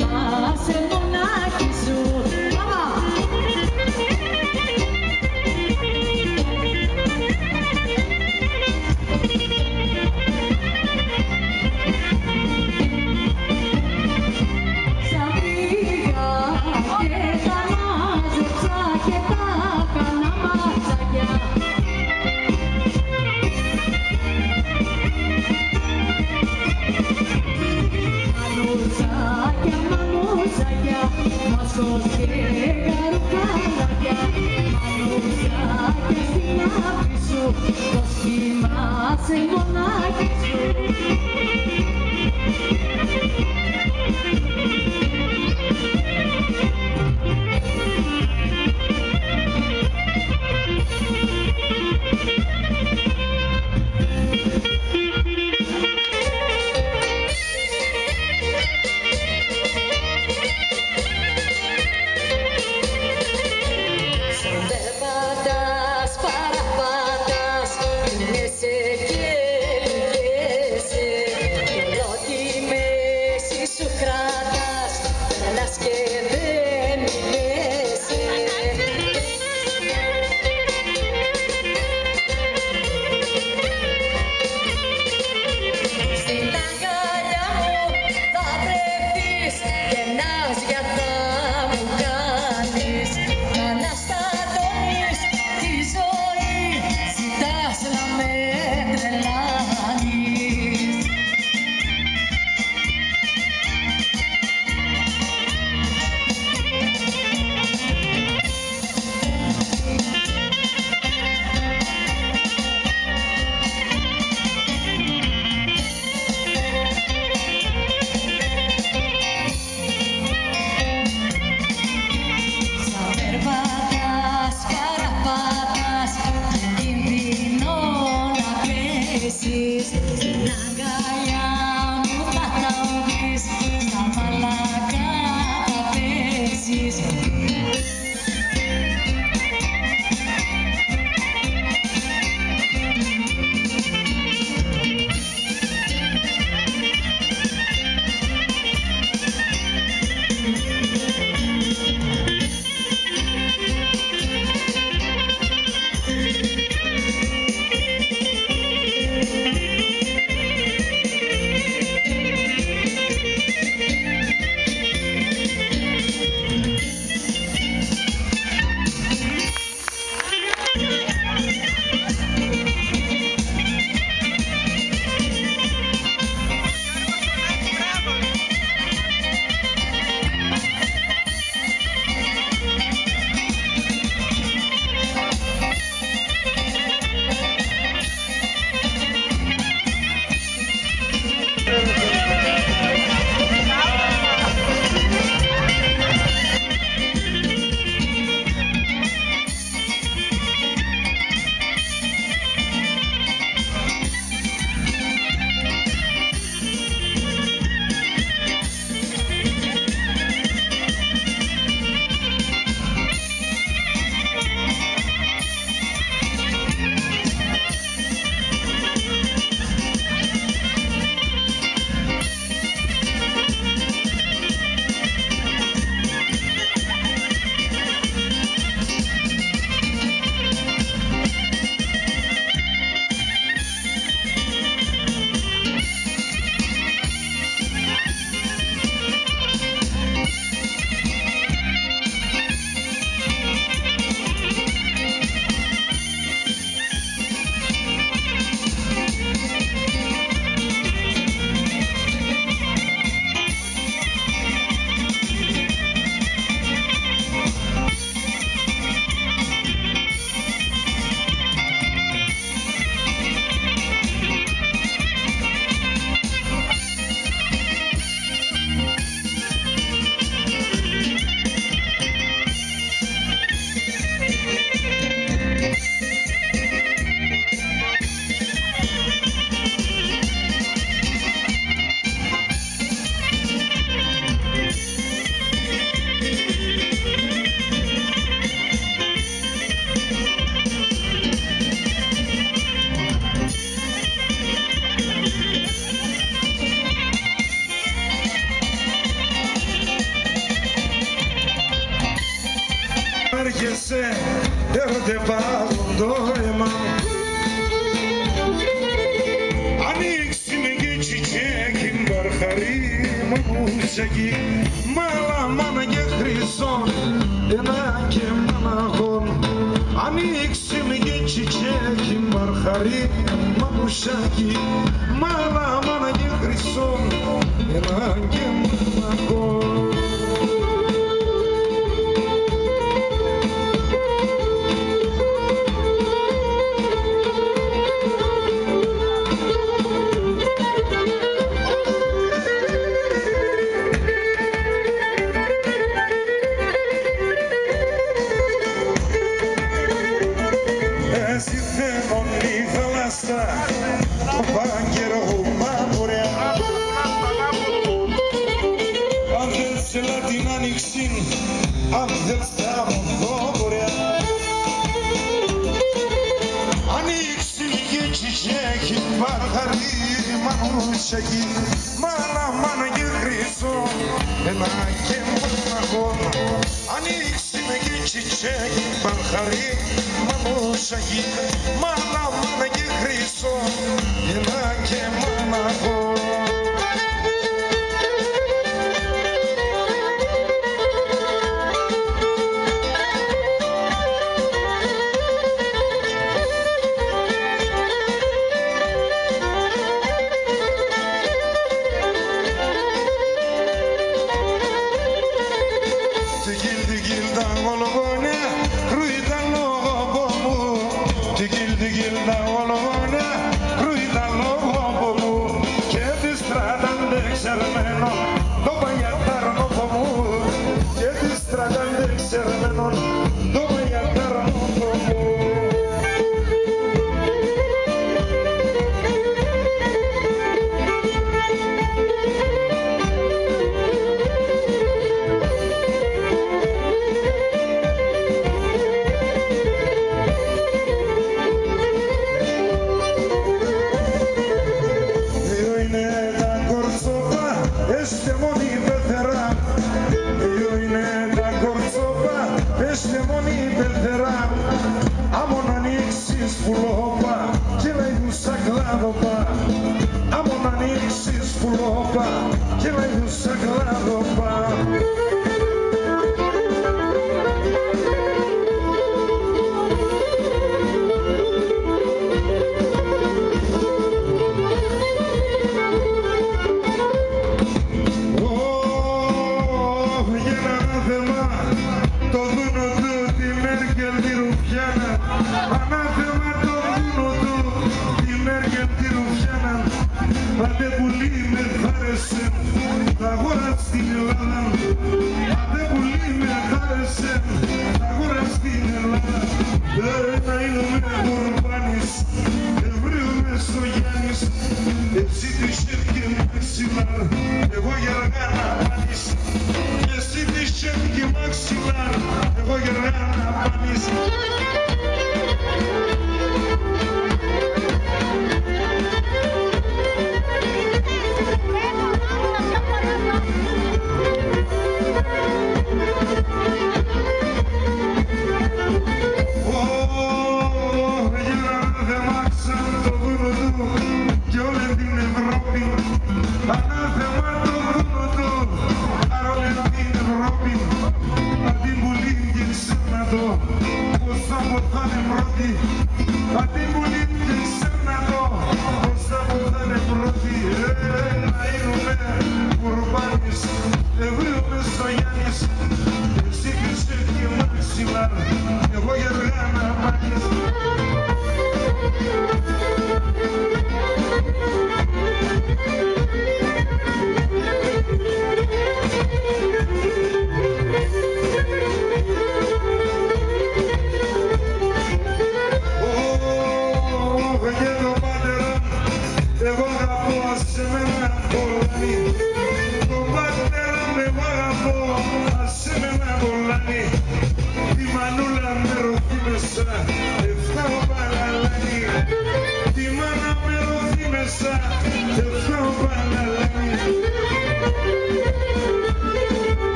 θυμάσαι μονάχη σου. Μασκός και γαρουκάλακια, μανουσάκια στην άκρη σου, πως θυμάσαι μονάχη σου. έρχεσαι, ερωτευάζω το αίμα μου. Ανοίξει με και τσιτσέκι, μπαρχαρί, μαμουσάκι, μάνα και χρυσό, ένα και μαναγόν. Ανοίξει με και τσιτσέκι, μπαρχαρί, μαμουσάκι, μάνα και χρυσό, ένα και μαναγόν. Αν δεν σταματώ βορειά, ανοίξει και τσιτσέκι, μπαρχαρί, μανουσάκι, μάνα και χρυσό, ένα και μοναχόν. Ανοίξει και τσιτσέκι, μπαρχαρί, μανουσάκι, μάνα και χρυσό, ένα και μοναχόν.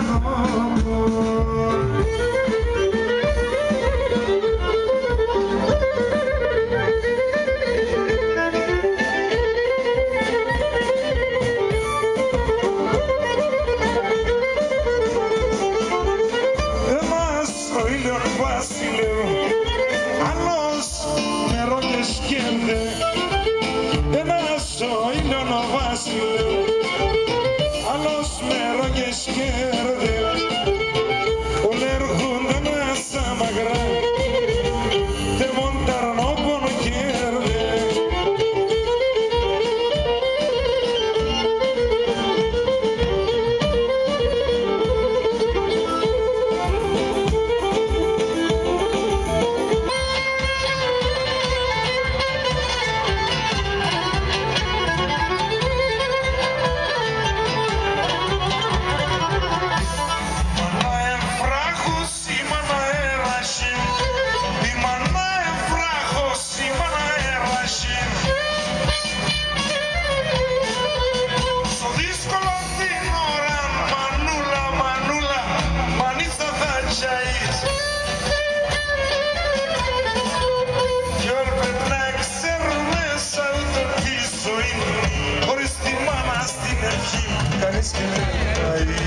δρόμο. Ένας ο ήλιον βασιλεύ, άλλος νερό και σκέντε. Ένας ο ήλιον βασιλεύ, άλλος νερό και σκέρδε. Όλοι έρχονται μέσα μαγρά και μονταρνό πόνο κέρδε. Κανείς και δεν πάει.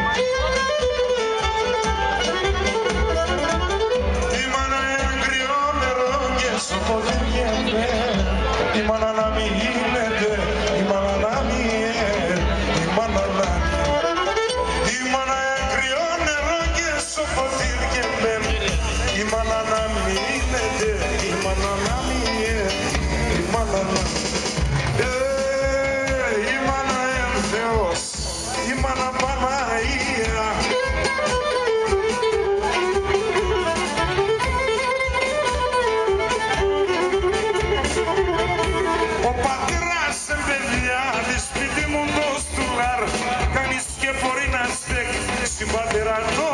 Η μάνα έγκυο νερό και στο ποτήρι γεμέ. Η μάνα να μην γίνεται, η μάνα να μην η μάνα να η μάνα έγκυο νερό και στο ποτήρι γεμέ. Η μάνα να μην γίνεται, η μάνα να μην η μάνα να η μάνα Παναγία. Ο πατέρας σπίτι μου το στουλάρ, κανείς και μπορεί να στέκει στην πατέρα το